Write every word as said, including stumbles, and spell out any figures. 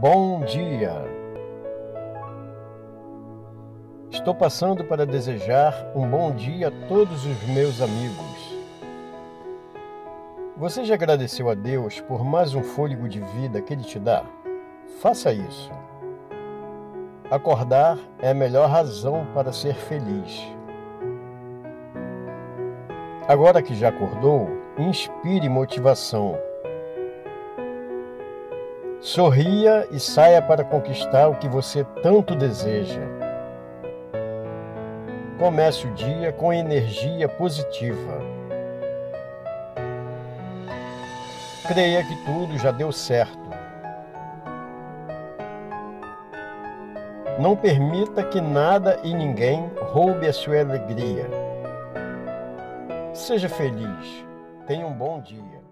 Bom dia! Estou passando para desejar um bom dia a todos os meus amigos. Você já agradeceu a Deus por mais um fôlego de vida que Ele te dá? Faça isso. Acordar é a melhor razão para ser feliz. Agora que já acordou, inspire motivação. Sorria e saia para conquistar o que você tanto deseja. Comece o dia com energia positiva. Creia que tudo já deu certo. Não permita que nada e ninguém roube a sua alegria. Seja feliz. Tenha um bom dia.